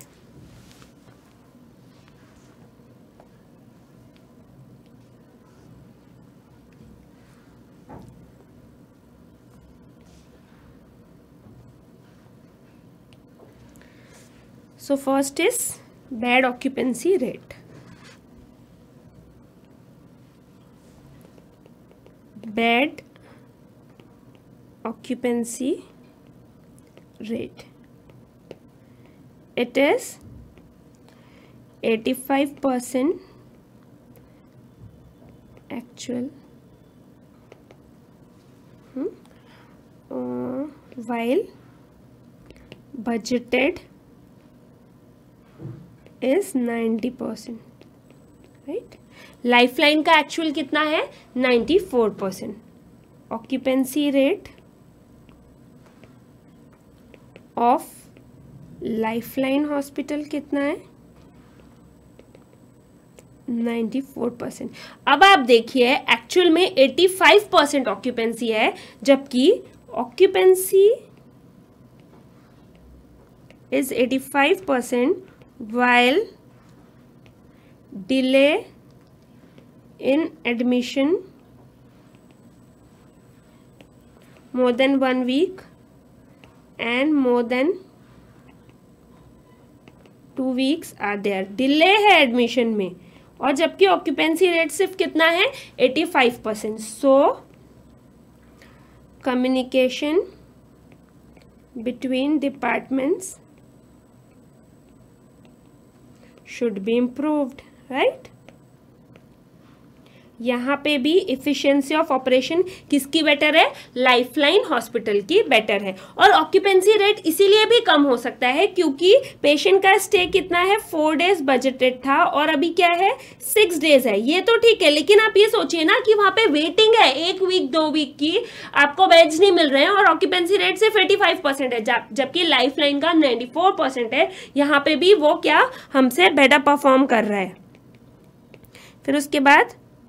So first is bed occupancy rate. Bed occupancy rate. It is eighty-five percent actual, hmm? uh, while budgeted is ninety percent, right. Lifeline का एक्चुअल कितना है, ninety four percent. Occupancy rate of Lifeline hospital कितना है, ninety four percent. अब आप देखिए actual में eighty five percent occupancy है, जबकि occupancy is eighty five percent while delay in admission more than one week and more than two weeks are there। Delay है admission में, और जबकि ऑक्यूपेंसी रेट सिर्फ कितना है, eighty five percent. So communication between departments should be improved, right? यहाँ पे भी इफिशिएंसी ऑफ ऑपरेशन किसकी बेटर है, लाइफलाइन हॉस्पिटल की बेटर है। और ऑक्यूपेंसी रेट इसीलिए भी कम हो सकता है क्योंकि पेशेंट का स्टे कितना है, फोर डेज बजटेड था और अभी क्या है, सिक्स डेज है। ये तो ठीक है, लेकिन आप ये सोचिए ना कि वहां पे वेटिंग है एक वीक दो वीक की, आपको बेड्स नहीं मिल रहे हैं और ऑक्यूपेंसी रेट सिर्फ एटी फाइव परसेंट है, जबकि लाइफलाइन का नाइन्टी फोर परसेंट है। यहाँ पे भी वो क्या हमसे बेटर परफॉर्म कर रहा है। फिर उसके बाद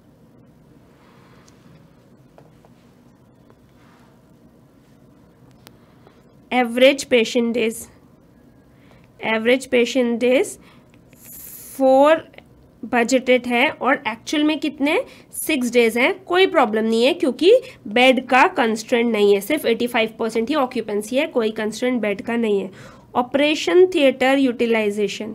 average patient days, average patient days four budgeted है और एक्चुअल में कितने, सिक्स डेज हैं। कोई प्रॉब्लम नहीं है क्योंकि बेड का कंस्ट्रेंट नहीं है, सिर्फ एटी फाइव परसेंट ही ऑक्यूपेंसी है, कोई कंस्ट्रेंट बेड का नहीं है। Operation theatre utilization,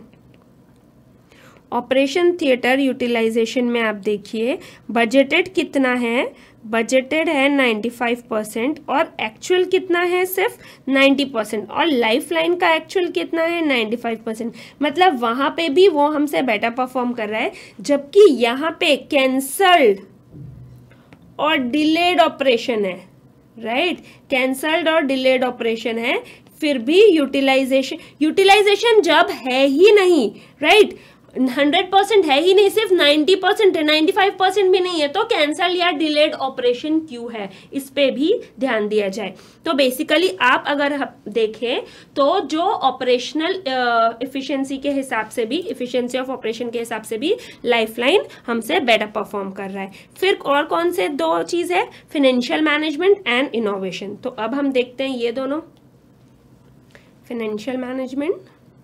operation theatre utilization में आप देखिए बजटेड कितना है, बजटेड है नाइन्टी फाइव परसेंट और एक्चुअल कितना है, सिर्फ नाइन्टी परसेंट। और लाइफलाइन का एक्चुअल कितना है, नाइन्टी फाइव परसेंट। मतलब वहाँ पे भी वो हमसे बेटर परफॉर्म कर रहा है, जबकि यहाँ पे कैंसल्ड और डिलेड ऑपरेशन है, राइट, कैंसल्ड और डिलेड ऑपरेशन है, फिर भी यूटिलाइजेशन, यूटिलाइजेशन जब है ही नहीं, राइट, हंड्रेड परसेंट है ही नहीं, सिर्फ नाइन्टी परसेंट है, नाइन्टी फाइव परसेंट भी नहीं है, तो कैंसल या डिलेड ऑपरेशन क्यों है, इस पे भी ध्यान दिया जाए। तो बेसिकली आप अगर देखें तो जो ऑपरेशनल इफिशिएंसी के हिसाब से भी, इफिशिएंसी ऑफ ऑपरेशन के हिसाब से भी लाइफलाइन हमसे बेटर परफॉर्म कर रहा है। फिर और कौन से दो चीज है, फाइनेंशियल मैनेजमेंट एंड इनोवेशन। तो अब हम देखते हैं ये दोनों, financial management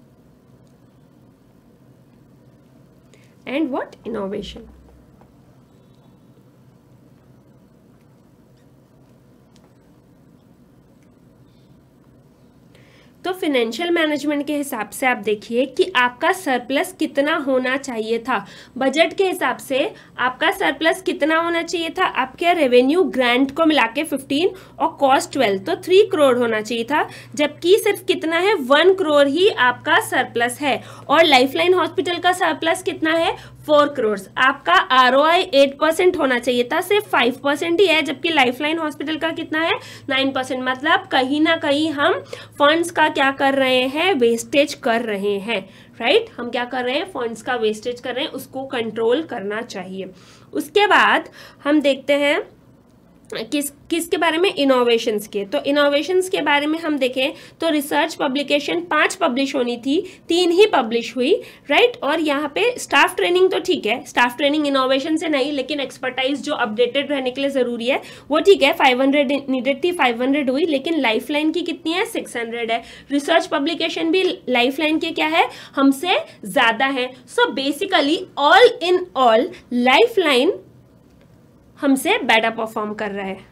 and what, innovation। तो फाइनेंशियल मैनेजमेंट के हिसाब से आप देखिए कि आपका सरप्लस कितना होना चाहिए था। बजट के हिसाब से आपका सरप्लस कितना होना चाहिए था, आपके रेवेन्यू ग्रांट को मिला के फिफ्टीन और कॉस्ट ट्वेल्व, तो थ्री करोड़ होना चाहिए था, जबकि सिर्फ कितना है, वन करोड़ ही आपका सरप्लस है। और लाइफलाइन हॉस्पिटल का सरप्लस कितना है, फोर करोड़। आपका R O I eight percent होना चाहिए था, सिर्फ फाइव परसेंट ही है, जबकि लाइफलाइन हॉस्पिटल का कितना है, नाइन परसेंट। मतलब कहीं ना कहीं हम फंड्स का क्या कर रहे हैं, वेस्टेज कर रहे हैं, राइट, हम क्या कर रहे हैं, फंड्स का वेस्टेज कर रहे हैं, उसको कंट्रोल करना चाहिए। उसके बाद हम देखते हैं किस किसके बारे में, इनोवेशंस के। तो इनोवेशंस के बारे में हम देखें तो रिसर्च पब्लिकेशन पांच पब्लिश होनी थी, तीन ही पब्लिश हुई, राइट। और यहाँ पे स्टाफ ट्रेनिंग तो ठीक है, स्टाफ ट्रेनिंग इनोवेशन से नहीं, लेकिन एक्सपर्टाइज जो अपडेटेड रहने के लिए जरूरी है वो ठीक है, फाइव हंड्रेड नीडेड थी, फाइव हंड्रेड हुई, लेकिन लाइफलाइन की कितनी है, सिक्स हंड्रेड है। रिसर्च पब्लिकेशन भी लाइफलाइन के क्या है, हमसे ज्यादा है। So basically all in all Lifeline हमसे बेटर परफॉर्म कर रहा है।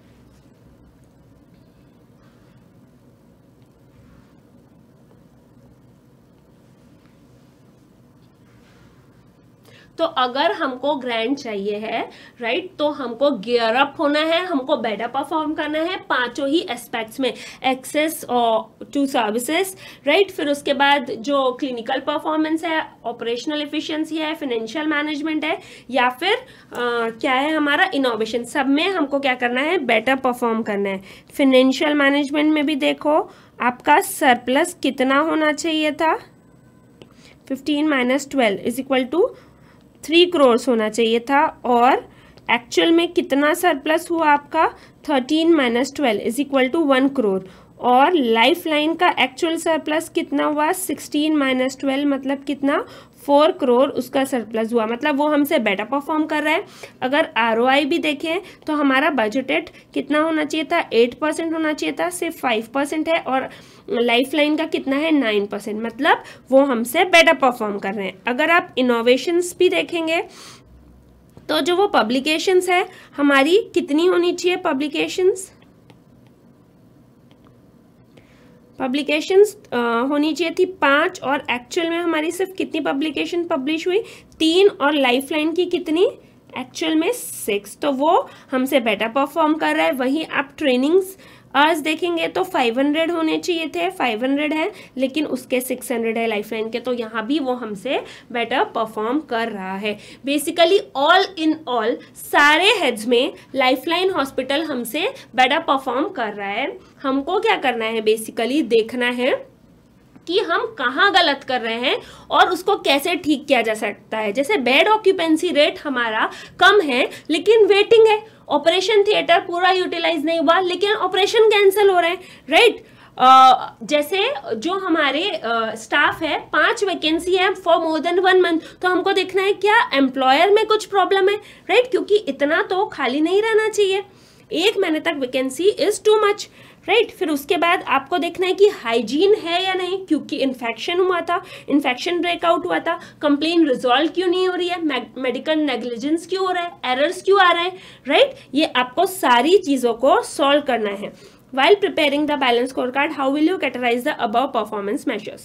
तो अगर हमको ग्रांट चाहिए है, राइट, तो हमको गियर अप होना है, हमको बेटर परफॉर्म करना है पांचों ही एस्पेक्ट्स में, एक्सेस टू सर्विसेज, राइट, फिर उसके बाद जो क्लिनिकल परफॉर्मेंस है, ऑपरेशनल एफिशिएंसी है, फाइनेंशियल मैनेजमेंट है, या फिर आ, क्या है हमारा इनोवेशन, सब में हमको क्या करना है, बेटर परफॉर्म करना है। फाइनेंशियल मैनेजमेंट में भी देखो आपका सरप्लस कितना होना चाहिए था, fifteen minus twelve is equal to three crore होना चाहिए था, और एक्चुअल में कितना सरप्लस हुआ आपका, thirteen minus twelve is equal to one crore, और लाइफ लाइन का एक्चुअल सरप्लस कितना हुआ, सिक्सटीन माइनस ट्वेल्व मतलब कितना, फोर करोड़ उसका सरप्लस हुआ, मतलब वो हमसे बेटर परफॉर्म कर रहा है। अगर आरओआई भी देखें तो हमारा बजटेड कितना होना चाहिए था, एट परसेंट होना चाहिए था, सिर्फ फाइव परसेंट है, और लाइफ लाइन का कितना है, नाइन परसेंट, मतलब वो हमसे बेटर परफॉर्म कर रहे हैं। अगर आप इनोवेशंस भी देखेंगे तो जो वो पब्लिकेशंस है हमारी कितनी होनी चाहिए, पब्लिकेशंस पब्लिकेशंस होनी चाहिए थी पाँच, और एक्चुअल में हमारी सिर्फ कितनी पब्लिकेशन पब्लिश हुई, तीन, और लाइफलाइन की कितनी, एक्चुअल में सिक्स, तो वो हमसे बेटर परफॉर्म कर रहा है। वहीं आप ट्रेनिंग्स आवर्स देखेंगे तो फाइव हंड्रेड होने चाहिए थे, फाइव हंड्रेड है, लेकिन उसके सिक्स हंड्रेड है लाइफलाइन के, तो यहाँ भी वो हमसे बेटर परफॉर्म कर रहा है। बेसिकली ऑल इन ऑल सारे हेड्स में लाइफलाइन हॉस्पिटल हमसे बेटर परफॉर्म कर रहा है। हमको क्या करना है, बेसिकली देखना है कि हम कहाँ गलत कर रहे हैं और उसको कैसे ठीक किया जा सकता है। जैसे बेड ऑक्यूपेंसी रेट हमारा कम है लेकिन वेटिंग है, ऑपरेशन थिएटर पूरा यूटिलाइज नहीं हुआ लेकिन ऑपरेशन कैंसिल हो रहे हैं, राइट। Uh, जैसे जो हमारे स्टाफ uh, है, पांच वैकेंसी है for more than one month, तो हमको देखना है क्या एम्प्लॉयर में कुछ प्रॉब्लम है, राइट, क्योंकि इतना तो खाली नहीं रहना चाहिए, एक महीने तक vacancy is too much, right. फिर उसके बाद आपको देखना है कि हाइजीन है या नहीं, क्योंकि इन्फेक्शन हुआ था, इन्फेक्शन ब्रेकआउट हुआ था, कंप्लेन रिजॉल्व क्यों नहीं हो रही है, मेडिकल नेग्लिजेंस क्यों हो रहा है, एरर्स क्यों आ रहे हैं, राइट। ये आपको सारी चीज़ों को सॉल्व करना है। While preparing the balance scorecard, how will you categorize the above performance measures?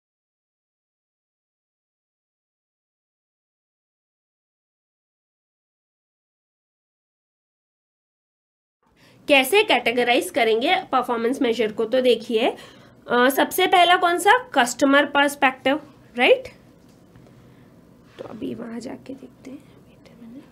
कैसे कैटेगराइज करेंगे परफॉर्मेंस मेजर को, तो देखिए सबसे पहला कौन सा, कस्टमर पर्सपेक्टिव, राइट। तो अभी वहां जाके देखते हैं, wait a minute.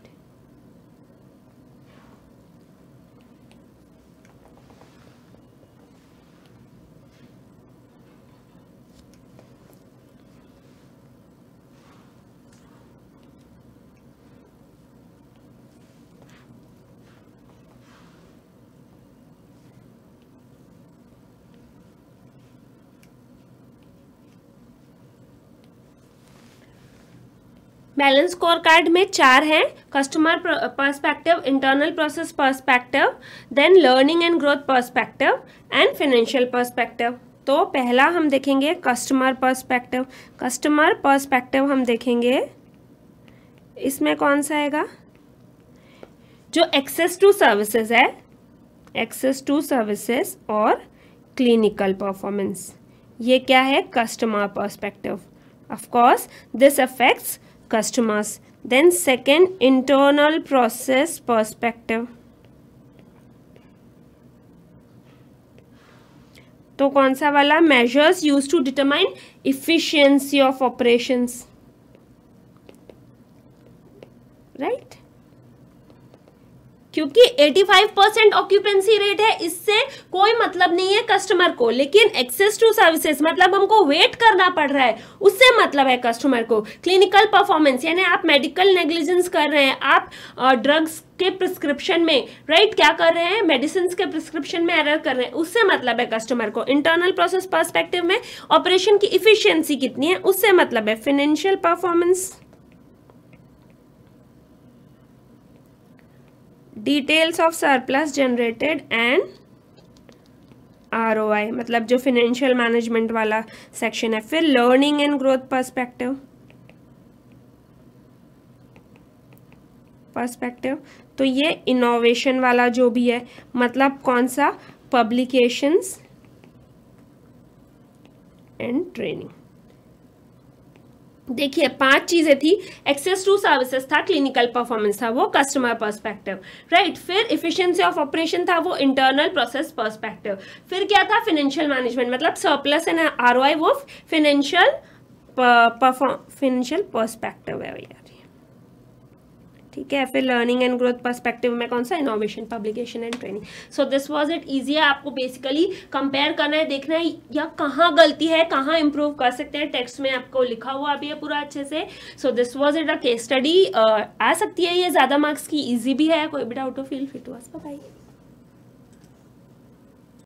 Balance score card में चार हैं, customer perspective, internal process perspective, then learning and growth perspective and financial perspective. तो पहला हम देखेंगे कस्टमर पर्सपेक्टिव। कस्टमर पर्सपेक्टिव हम देखेंगे, इसमें कौन सा आएगा, जो एक्सेस टू सर्विसेज है, एक्सेस टू सर्विसेज और क्लिनिकल परफॉर्मेंस, ये क्या है, customer perspective. Of course this affects customers. Then second, internal process perspective. तो कौन सा वाला, measures used to determine efficiency of operations, right? क्योंकि पचासी परसेंट ऑक्यूपेंसी रेट है, इससे कोई मतलब नहीं है कस्टमर को, लेकिन एक्सेस टू सर्विसेज मतलब हमको वेट करना पड़ रहा है, उससे मतलब है कस्टमर को। क्लिनिकल परफॉर्मेंस यानी आप मेडिकल नेग्लिजेंस कर रहे हैं, आप ड्रग्स के प्रिस्क्रिप्शन में, राइट, क्या कर रहे हैं, मेडिसिन के प्रिस्क्रिप्शन में एरर कर रहे हैं, उससे मतलब है कस्टमर को। इंटरनल प्रोसेस पर्सपेक्टिव में ऑपरेशन की इफिशियंसी कितनी है, उससे मतलब है। Financial performance, details of surplus generated and ROI, मतलब जो फाइनेंशियल मैनेजमेंट वाला सेक्शन है। फिर learning and growth perspective perspective तो ये इनोवेशन वाला जो भी है, मतलब कौन सा, पब्लिकेशंस एंड ट्रेनिंग। देखिए पांच चीजें थी, एक्सेस टू सर्विसेज था, क्लिनिकल परफॉर्मेंस था, वो कस्टमर पर्सपेक्टिव, राइट। फिर इफिशिएंसी ऑफ ऑपरेशन था, वो इंटरनल प्रोसेस पर्सपेक्टिव। फिर क्या था, फाइनेंशियल मैनेजमेंट, मतलब सरप्लस एंड आरओआई, वो फाइनेंशियल परफॉर्म फाइनेंशियल पर्सपेक्टिव है यार, ठीक है। फिर लर्निंग एंड ग्रोथ पर्सपेक्टिव में कौन सा, innovation, publication and training. So this was it. Easy है, आपको बेसिकली कंपेयर करना है, देखना है या कहाँ गलती है, कहाँ इंप्रूव कर सकते हैं। टेक्स्ट में आपको लिखा हुआ भी है पूरा अच्छे से। So this was it a case study. आ सकती है ये ज़्यादा मार्क्स की, ईजी भी है। कोई भी डाउट हो feel free to ask. Bye bye.